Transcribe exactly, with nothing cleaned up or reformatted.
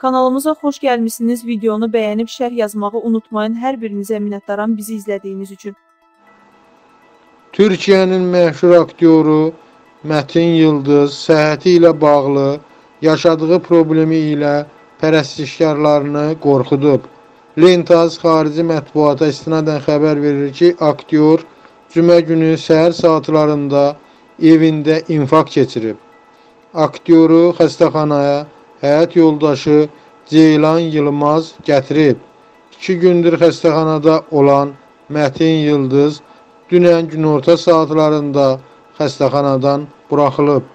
Kanalımıza xoş gəlmişsiniz. Videonu bəyənib şərh yazmağı unutmayın. Hər birinizə minnətdaram bizi izlədiyiniz üçün. Türkiyənin məşhur aktyoru Mətin Yıldız səhhəti ilə bağlı yaşadığı problemi ilə pərəstişkarlarını qorxudub. Lentaz xarici mətbuata istinadən xəbər verir ki, aktyor cümə günü səhər saatlarında evində infarkt keçirib. Aktyoru xəstəxanaya həyat yoldaşı Ceylan Yılmaz gətirib. İki gündür xəstəxanada olan Mətin Yıldız dünən günorta saatlarında xəstəxanadan buraxılıb.